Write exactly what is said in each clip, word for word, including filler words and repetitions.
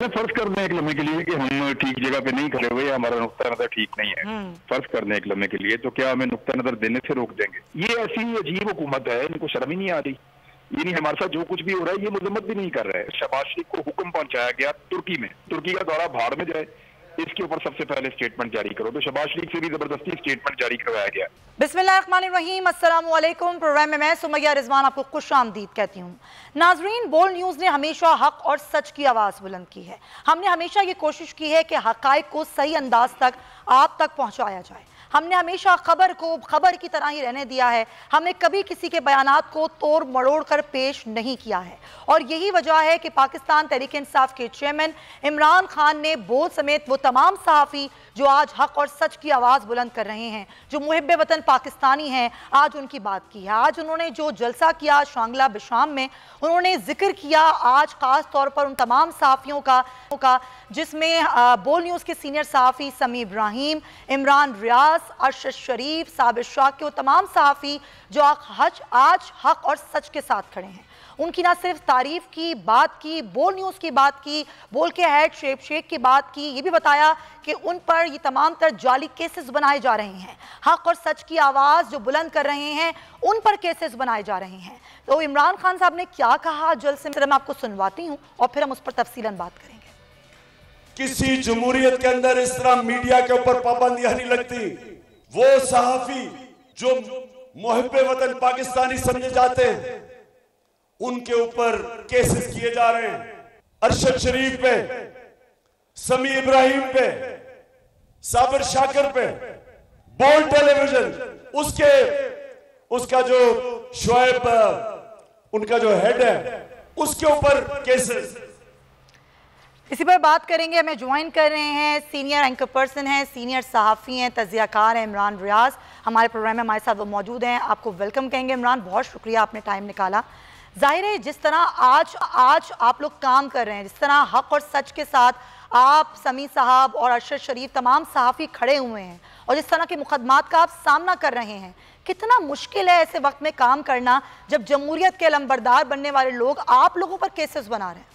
फर्ज कर दें एक लम्हे के लिए कि हम ठीक जगह पे नहीं खड़े हुए, हमारा नुक्ता नजर ठीक नहीं है, फर्ज कर दें एक लम्हे के लिए, तो क्या हमें नुक्ता नजर देने से रोक देंगे? ये ऐसी अजीब हुकूमत है, इनको शर्म ही नहीं आ रही। ये नहीं, हमारे साथ जो कुछ भी हो रहा है ये मजम्मत भी नहीं कर रहा है। शहबाज शरीफ को हुक्म पहुंचाया गया तुर्की में, तुर्की का दौरा भाड़ में जाए, इसके ऊपर सबसे पहले स्टेटमेंट जारी करो। तो शहबाज शरीफ से भी जबरदस्ती स्टेटमेंट जारी करवाया गया। बिस्मिल्लाहिर्रहमानिर्रहीम, अस्सलाम वालेकुम। प्रोग्राम में मैं सुमैया रिजवान आपको खुश आमदीद कहती हूँ। नाजरीन, बोल्ड न्यूज़ ने हमेशा हक और सच की आवाज़ बुलंद की है। हमने हमेशा ये कोशिश की है कि हक़ाइक़ को सही अंदाज तक आप तक पहुँचाया जाए। हमने हमेशा खबर को खबर की तरह ही रहने दिया है। हमने कभी किसी के बयानात को तोड़ मरोड़ कर पेश नहीं किया है, और यही वजह है कि पाकिस्तान तहरीक इंसाफ के चेयरमैन इमरान खान ने बोल्ड समेत वो तमाम सहाफ़ी जो आज हक और सच की आवाज़ बुलंद कर रहे हैं, जो मुहिब्बे वतन पाकिस्तानी हैं, आज उनकी बात की है। आज उन्होंने जो जलसा किया शांगला बिशाम में, उन्होंने जिक्र किया आज ख़ास तौर पर उन तमाम सहाफ़ियों का का जिसमें बोल्ड न्यूज़ के सीनियर सहाफ़ी समी इब्राहिम, इमरान रियाज, अरशद शरीफ, साबिर शाह के वो तमाम सहाफ़ी जो हज आज हक और सच के साथ खड़े हैं। उनकी ना सिर्फ तारीफ की, बात की, बोल्ड न्यूज़ की बात की, बोल्ड के हेड शेब शेख की बात की, ये भी बताया कि उन पर ये तमाम तर जाली केसेस बनाए जा रहे हैं। हक और सच की आवाज़ जो बुलंद कर रहे हैं उन पर केसेस बनाए जा रहे हैं। तो इमरान खान साहब ने क्या कहा, जल्द से मैं आपको सुनवाती हूँ और फिर हम उस पर तफसीलन बात करेंगे। किसी जमहूरियत के अंदर इस तरह मीडिया के ऊपर पाबंदियां नहीं लगती। वो सहाफी जो मुहिब्बे वतन पाकिस्तानी समझे जाते हैं उनके ऊपर केसेस किए जा रहे हैं। अरशद शरीफ पे, समी इब्राहिम पे, साबिर शाकिर पे, बोल्ड टेलीविजन उसके उसका जो शोएब उनका जो हेड है उसके ऊपर केसेस। इसी पर बात करेंगे। हमें ज्वाइन कर रहे हैं सीनियर एंकर पर्सन हैं, सीनियर सहाफ़ी हैं, तजियाकार हैं इमरान रियाज। हमारे प्रोग्राम में हमारे साथ वो मौजूद हैं। आपको वेलकम कहेंगे इमरान, बहुत शुक्रिया आपने टाइम निकाला। जाहिर है जिस तरह आज आज आप लोग काम कर रहे हैं, जिस तरह हक और सच के साथ आप, समी साहब और अरशद शरीफ, तमाम सहाफ़ी खड़े हुए हैं, और जिस तरह के मुकदमात का आप सामना कर रहे हैं, कितना मुश्किल है ऐसे वक्त में काम करना जब जमहूरियत के लंबरदार बनने वाले लोग आप लोगों पर केसेस बना रहे हैं?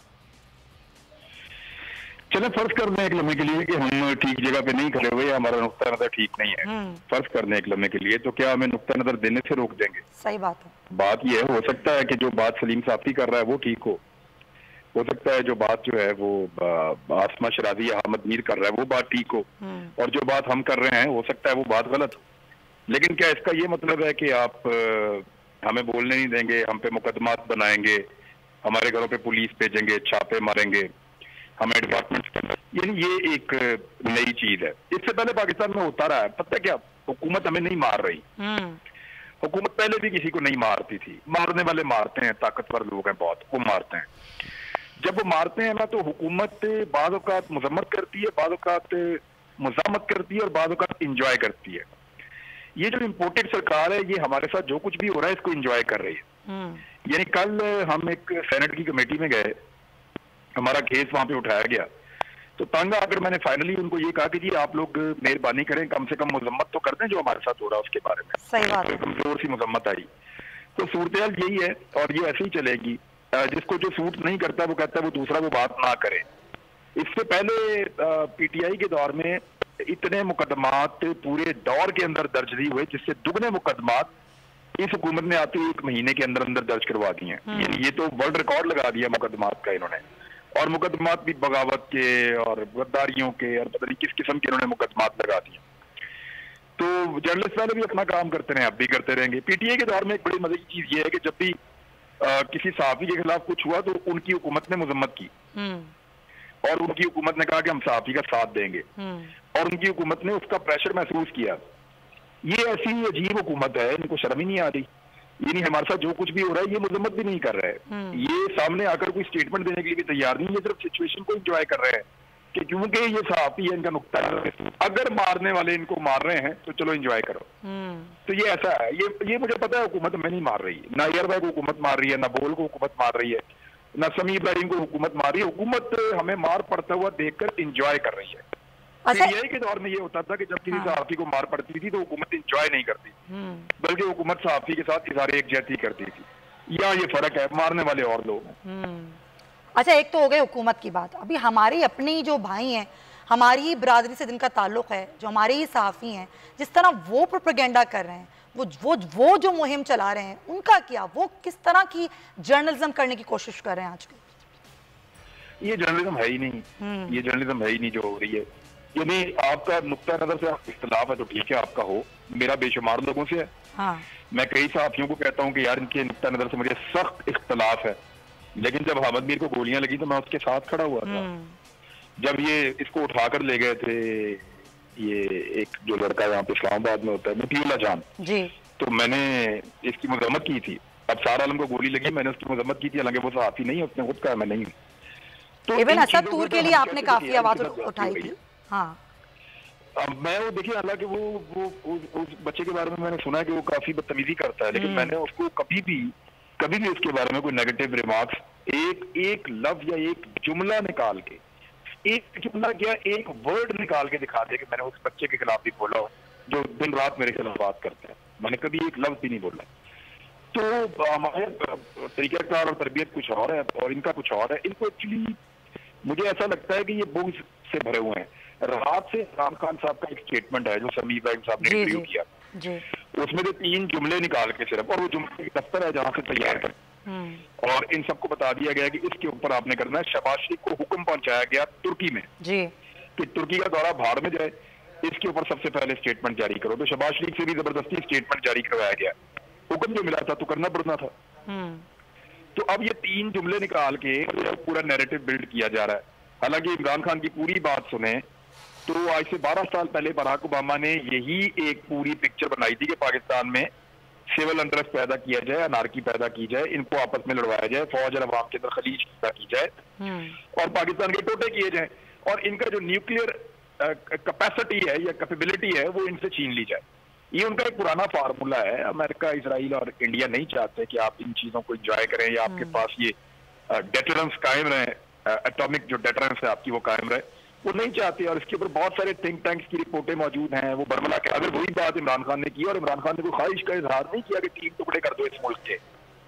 चले फर्ज कर दें एक लम्हे के लिए कि हम ठीक जगह पे नहीं खड़े हुए, हमारा नुक्ता नजर ठीक नहीं है, फर्ज कर दें एक लम्हे के लिए, तो क्या हमें नुक्ता नजर देने से रोक देंगे? सही बात है। बात यह है, हो सकता है कि जो बात सलीम साफ़ी कर रहा है वो ठीक हो हो सकता है जो बात जो है वो आसमा शराजी या अहमद मीर कर रहा है वो बात ठीक हो, और जो बात हम कर रहे हैं हो सकता है वो बात गलत हो। लेकिन क्या इसका ये मतलब है कि आप हमें बोलने नहीं देंगे, हम पे मुकदमात बनाएंगे, हमारे घरों पे पुलिस भेजेंगे, छापे मारेंगे हमें डिपार्टमेंट के अंदर? यानी ये एक नई चीज है, इससे पहले पाकिस्तान में होता रहा है। पता क्या, हुकूमत हमें नहीं मार रही, हुकूमत पहले भी किसी को नहीं मारती थी। मारने वाले मारते हैं, ताकतवर लोग हैं बहुत, वो मारते हैं। जब वो मारते हैं ना तो हुकूमत बाद औक़ात मजम्मत करती है, बाद औक़ात मज़ामत करती है और बाद औक़ात इंजॉय करती है। ये जो इम्पोर्टेड सरकार है ये हमारे साथ जो कुछ भी हो रहा है इसको इंजॉय कर रही है। यानी कल हम एक सेनेट की कमेटी में गए, हमारा केस वहां पे उठाया गया, तो तंग आकर मैंने फाइनली उनको ये कहा कि जी आप लोग मेहरबानी करें, कम से कम मजम्मत तो कर दें जो हमारे साथ हो रहा है उसके बारे में। सही बात है। कमजोर सी मजम्मत आई तो सूरत यही है और ये ऐसे ही चलेगी। जिसको जो सूट नहीं करता वो कहता है वो दूसरा वो बात ना करे। इससे पहले पीटीआई के दौर में इतने मुकदमात पूरे दौर के अंदर दर्ज नहीं हुए, जिससे दुगने मुकदमात इस हुकूमत ने आते एक महीने के अंदर अंदर दर्ज करवा दिए हैं। ये तो वर्ल्ड रिकॉर्ड लगा दिया मुकदमात का इन्होंने, और मुकदमात भी बगावत के और गद्दारियों के और पता नहीं किस किस्म के इन्होंने मुकदमात लगा दिए। तो जर्नलिस्ट वाले भी अपना काम करते रहे, अब भी करते रहेंगे। पीटीआई के दौर में एक बड़ी मजे की चीज ये है कि जब भी आ, किसी सहाफी के खिलाफ कुछ हुआ तो उनकी हुकूमत ने मजम्मत की और उनकी हुकूमत ने कहा कि हम सहाफी का साथ देंगे, और उनकी हुकूमत ने उसका प्रेशर महसूस किया। ये ऐसी अजीब हुकूमत है, इनको शर्म ही नहीं आ रही। ये नहीं, हमारे साथ जो कुछ भी हो रहा है ये मजम्मत भी नहीं कर रहा है, ये सामने आकर कोई स्टेटमेंट देने के लिए भी तैयार नहीं, ये सिर्फ सिचुएशन को एंजॉय कर रहे हैं कि क्योंकि ये सहाफी है, इनका नुक्ता है, अगर मारने वाले इनको मार रहे हैं तो चलो एंजॉय करो। तो ये ऐसा है, ये ये मुझे पता है हुकूमत हमें नहीं मार रही, ना यार भाई को हुकूमत मार रही है, ना बोल को हुकूमत मार रही है, ना समी इब्राहिम को हुकूमत मार रही है। हुकूमत हमें मार पड़ता हुआ देखकर एंजॉय कर रही है। पीटीआई के दौर में ये होता था कि जब किसी सहाफी को मार पड़ती थी तो हुकूमत एंजॉय नहीं करती, बल्कि हुकूमत सहाफी के साथ इज़हार यकजहती करती थी। यहाँ ये फर्क है, मारने वाले और लोग हैं। अच्छा, एक तो हो गई हुकूमत की बात, अभी हमारी अपनी जो भाई हैं, हमारी ही बरादरी से जिनका ताल्लुक़ है, जो हमारे ही सहाफ़ी हैं, जिस तरह वो प्रोपेगेंडा कर रहे हैं, वो वो वो जो मुहिम चला रहे हैं, उनका क्या, वो किस तरह की जर्नलिज्म करने की कोशिश कर रहे हैं आजकल? ये जर्नलिज्म है ही नहीं, ये जर्नलिज्म है ही नहीं जो हो रही है। यानी आपका नुक्ता नजर से आप इख्तलाफ है तो ठीक है, आपका हो, मेरा बेशुमार लोगों से है। हाँ। मैं कई सहाफियों को कहता हूँ कि यार इनके नुक्ता नजर से मुझे सख्त इख्तलाफ है, लेकिन जब अहमद मीर को गोलियां लगी तो मैं उसके साथ खड़ा हुआ था। जब ये इसको उठाकर ले गए थे, ये एक जो लड़का यहाँ पे इस्लामाबाद में होता है, मतीउल्लाह जान जी, तो मैंने इसकी मजम्मत की थी। अब सारा आलम को गोली लगी, मैंने उसकी मजम्मत की थी, हालांकि वो सहाफी नहीं है, उसने खुद कहा मैं नहीं। तो इवन असद तूर के लिए आपने काफी आवाज उठाई थी। हाँ, अब मैं वो देखिए, हालांकि वो वो उस, उस बच्चे के बारे में मैंने सुना है कि वो काफी बदतमीजी करता है, लेकिन मैंने उसको कभी भी कभी भी उसके बारे में कोई नेगेटिव रिमार्क्स, एक एक लफ्ज या एक जुमला निकाल के, एक जुमला क्या एक वर्ड निकाल के दिखा दे कि मैंने उस बच्चे के खिलाफ भी बोला हो जो दिन रात मेरे खिलाफ बात करते हैं, मैंने कभी एक लफ्ज भी नहीं बोला। तो हमारे तरीक़ाकार और तरबियत कुछ और है और इनका कुछ और है। इनको एक्चुअली मुझे ऐसा लगता है कि ये बुग़्ज़ से भरे हुए हैं। रात से इमरान खान साहब का एक स्टेटमेंट है जो समीर इब्राहिम साहब ने इंटरव्यू किया, जी। उसमें से तीन जुमले निकाल के सिर्फ, और वो जुमले दफ्तर है जहाँ से तैयार कर, और इन सबको बता दिया गया कि इसके ऊपर आपने करना है। शहबाज शरीफ को हुक्म पहुंचाया गया तुर्की में जी कि तुर्की का दौरा भाड़ में जाए, इसके ऊपर सबसे पहले स्टेटमेंट जारी करो। तो शहबाज शरीफ से भी जबरदस्ती स्टेटमेंट जारी करवाया गया, हुक्म जो मिला था तो करना पड़ना था। तो अब ये तीन जुमले निकाल के पूरा नैरेटिव बिल्ड किया जा रहा है। हालांकि इमरान खान की पूरी बात सुने तो आज से बारह साल पहले बराक ओबामा ने यही एक पूरी पिक्चर बनाई थी कि पाकिस्तान में सिविल अनरेस्ट पैदा किया जाए, अनारकी पैदा की जाए, इनको आपस में लड़वाया जाए, फौज और अवाम के अंदर खलीज पैदा की जाए और पाकिस्तान के टोटे किए जाए, और इनका जो न्यूक्लियर कैपेसिटी है या कैपेबिलिटी है वो इनसे छीन ली जाए। ये उनका एक पुराना फार्मूला है। अमेरिका, इसराइल और इंडिया नहीं चाहते कि आप इन चीजों को एंजॉय करें या आपके पास ये डेटरेंस कायम रहे, एटॉमिक जो डेटरेंस है आपकी वो कायम रहे, वो नहीं चाहते। और इसके ऊपर बहुत सारे थिंक टैंक्स की रिपोर्टें मौजूद हैं। वो बरमला के अगर वही बात इमरान खान ने की और इमरान खान ने कोई ख्वाहिश का इजहार नहीं किया कि तीन टुकड़े कर दो इस मुल्क के,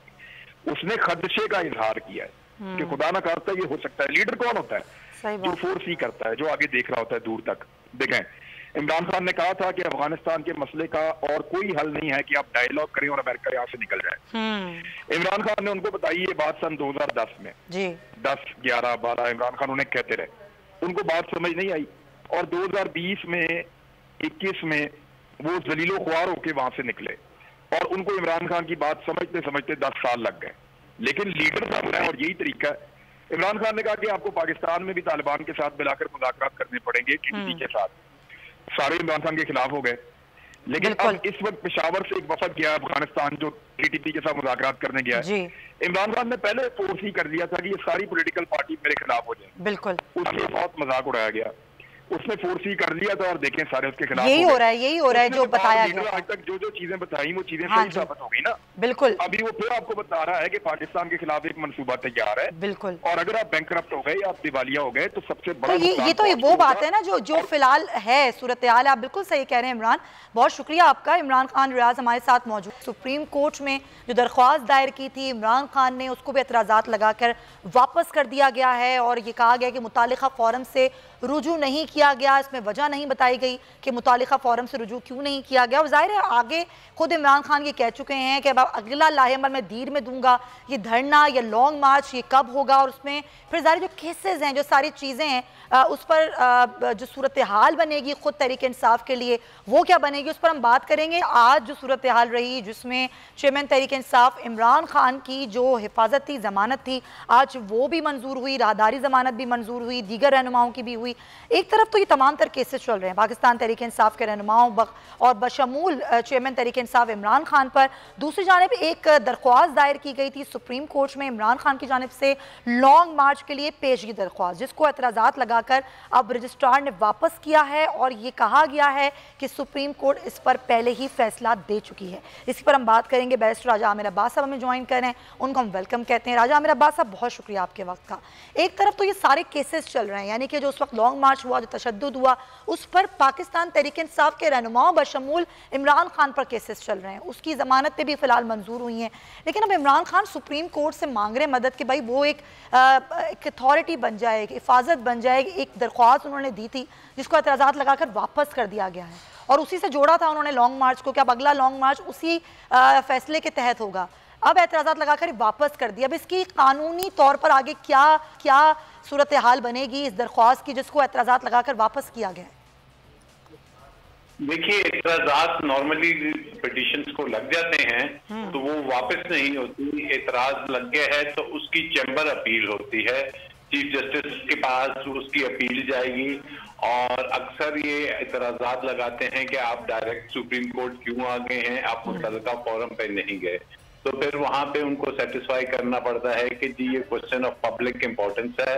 उसने खदशे का इजहार किया है कि खुदा ना करता ये हो सकता है। लीडर कौन होता है? जो फोर सी करता है, जो आगे देख रहा होता है दूर तक। देखें, इमरान खान ने कहा था कि अफगानिस्तान के मसले का और कोई हल नहीं है कि आप डायलॉग करें और अमेरिका यहाँ से निकल जाए। इमरान खान ने उनको बताई ये बात सन दो हज़ार दस में, जी दस ग्यारह बारह इमरान खान उन्हें कहते रहे, उनको बात समझ नहीं आई और दो हज़ार बीस में इक्कीस में वो जलीलो ख्वार होके वहां से निकले और उनको इमरान खान की बात समझते समझते दस साल लग गए। लेकिन लीडर का होना है और यही तरीका है। इमरान खान ने कहा कि आपको पाकिस्तान में भी तालिबान के साथ मिलाकर मुज़ाकरात करने पड़ेंगे, टीटीपी के साथ। सारे इमरान खान के खिलाफ हो गए। लेकिन अब इस वक्त पेशावर से एक वफद गया अफगानिस्तान जो टीटीपी के साथ मुज़ाकरात करने गया है। इमरान खान ने पहले फोर्स ही कर दिया था कि ये सारी पॉलिटिकल पार्टी मेरे खिलाफ हो जाए। बिल्कुल, उससे बहुत मजाक उड़ाया गया। उसने फोर्स ही कर दिया था और देखें सारे उसके खिलाफ यही हो रहा है, यही हो रहा है जो बताया गया। आज तक जो जो चीजें बताई वो चीजें सही साबित हो गई ना। बिल्कुल, अभी वो फिर आपको बता रहा है कि पाकिस्तान के खिलाफ एक मंसूबा तैयार है। बिल्कुल, और अगर आप बैंकरप्ट हो गए या आप दिवालिया हो गए तो सबसे बड़ा तो ये ये तो ये वो बात है ना जो जो फिलहाल है सूरत हाल। आप बिल्कुल सही कह रहे हैं इमरान, बहुत शुक्रिया आपका। इमरान खान रियाज हमारे साथ मौजूद। सुप्रीम कोर्ट में जो दरख्वास्त दायर की थी इमरान खान ने, उसको भी एतराज़ात लगाकर वापस कर दिया गया है और ये कहा गया कि मुतालिका फोरम से रुजू नहीं किया गया। इसमें वजह नहीं बताई गई कि मुतालिका फोरम से रुजू क्यों नहीं किया गया। और जाहिर है आगे खुद इमरान खान ये कह चुके हैं कि अब अगला लाहेअमल मैं देर में दूंगा, ये धरना या लॉन्ग मार्च ये कब होगा और उसमें फिर जाहिर जो केसेस हैं, जो सारी चीज़ें हैं उस पर जो सूरत हाल बनेगी खुद तहरीक इंसाफ के लिए वो क्या बनेगी उस पर हम बात करेंगे। आज जो सूरत हाल रही जिसमें चेयरमैन तहरीक इंसाफ इमरान खान की जो हिफाजत थी, जमानत थी, आज वो भी मंजूर हुई, राहदारी जमानत भी मंजूर हुई, दीगर रहनुमाओं की भी हुई। एक तरफ तो ये तमाम तर केसेस चल रहे हैं पाकिस्तान तहरीक इंसाफ के रहनुमाओं और बशमूल चेयरमैन तहरीक इंसाफ इमरान खान पर। दूसरी जानिब एक दरख्वास्त दायर की गई थी सुप्रीम कोर्ट में इमरान खान की जानिब से लॉन्ग मार्च के लिए पेशगी दरख्वास्त, जिसको एतराज़ात लगाकर अब रजिस्ट्रार ने वापस किया है और ये कहा गया है कि सुप्रीम कोर्ट इस पर पहले ही फैसला दे चुकी है। इसी पर हम बात करेंगे। बैरिस्टर राजा आमिर अब्बास साहब हमें ज्वाइन कर रहे हैं, उनको हम वेलकम कहते हैं। राजा आमिर अब्बास साहब बहुत शुक्रिया आपके वक्त का। एक तरफ तो ये सारे केसेस चल रहे हैं, यानी कि जो उस वक्त लॉन्ग मार्च हुआ, जो तशद्दुद हुआ, उस पर पाकिस्तान तहरीक इंसाफ के रहनुमाओं बशमूल इमरान खान पर केसेस चल रहे हैं। उसकी ज़मानतें भी फ़िलहाल मंजूर हुई हैं, लेकिन अब इमरान खान सुप्रीम कोर्ट से मांग रहे मदद कि भाई वो एक अथॉरिटी बन जाए, एक हिफाजत बन जाए। एक दरख्वास्त उन्होंने दी थी जिसको एतराज़ात लगाकर वापस कर दिया गया है और उसी से जोड़ा था उन्होंने लॉन्ग मार्च को कि अब अगला लॉन्ग मार्च उसी आ, फैसले के तहत होगा। अब एतराज़ात लगाकर वापस कर दिया। अब इसकी कानूनी तौर पर आगे क्या क्या सूरत हाल बनेगी इस दरख्वास्त की जिसको एतराज़ात लगाकर वापस किया गया है? देखिए, एतराज़ात नॉर्मली पिटीशंस को लग जाते हैं तो वो वापस नहीं होती। एतराज लग गया है तो उसकी चैम्बर अपील होती है, चीफ जस्टिस के पास उसकी अपील जाएगी और अक्सर ये एतराज़ात लगाते हैं कि आप डायरेक्ट सुप्रीम कोर्ट क्यों आ गए हैं, आप मुतल्लिका फोरम पे नहीं गए। तो फिर वहां पे उनको सेटिस्फाई करना पड़ता है कि जी ये क्वेश्चन ऑफ पब्लिक इंपॉर्टेंस है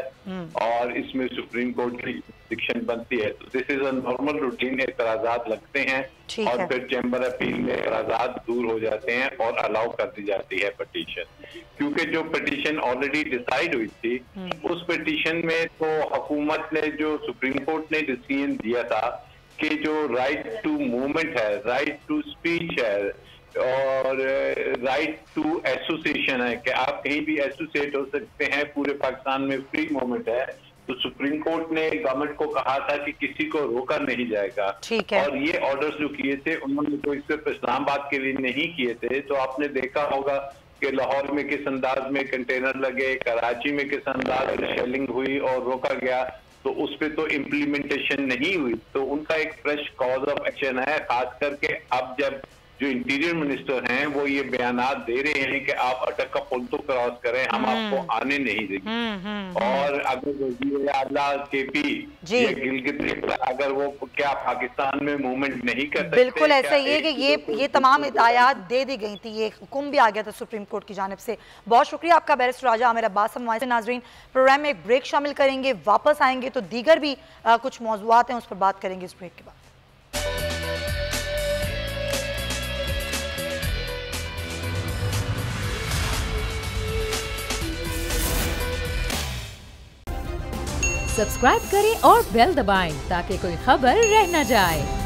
और इसमें सुप्रीम कोर्ट की जुरिसडिक्शन बनती है। तो this is a normal routine. एतराज़ात लगते हैं और फिर चैम्बर अपील में एतराज़ात दूर हो जाते हैं और अलाउ कर दी जाती है पिटीशन। क्योंकि जो पिटीशन ऑलरेडी डिसाइड हुई थी उस पिटीशन में तो हुकूमत ने, जो सुप्रीम कोर्ट ने डिसीजन दिया था कि जो राइट टू मूवमेंट है, राइट टू स्पीच है और राइट टू एसोसिएशन है कि आप कहीं भी एसोसिएट हो सकते हैं, पूरे पाकिस्तान में फ्री मूवमेंट है। तो सुप्रीम कोर्ट ने गवर्नमेंट को कहा था कि किसी को रोका नहीं जाएगा। और ये ऑर्डर्स जो किए थे उन्होंने कोई सिर्फ इस्लामाबाद के लिए नहीं किए थे। तो आपने देखा होगा कि लाहौर में किस अंदाज में कंटेनर लगे, कराची में किस अंदाज में शेलिंग हुई और रोका गया, तो उस पर तो इम्प्लीमेंटेशन नहीं हुई। तो उनका एक फ्रेश कॉज ऑफ एक्शन है, खास करके अब जब जो इंटीरियर मिनिस्टर हैं वो ये बयानात दे रहे हैं कि आप अटक का पुल तो क्रॉस करें, हम आपको आने नहीं देंगे। और अगर वज़ीर आला के पी या गिलगित अगर वो क्या पाकिस्तान में मूवमेंट नहीं कर सकते, बिल्कुल ऐसा ही है कि ये ये तमाम हिदायत दे दी गई थी, ये हुक्म भी आ गया था सुप्रीम कोर्ट की जानिब से। बहुत शुक्रिया आपका बैरिस्टर राजा आमिर अब्बास। हम नाजरीन प्रोग्राम में एक ब्रेक शामिल करेंगे, वापस आएंगे तो दीगर भी आ, कुछ मौज़ूआत हैं उस पर बात करेंगे इस ब्रेक के बाद। सब्सक्राइब करें और बेल दबाएं ताकि कोई खबर रह न जाए।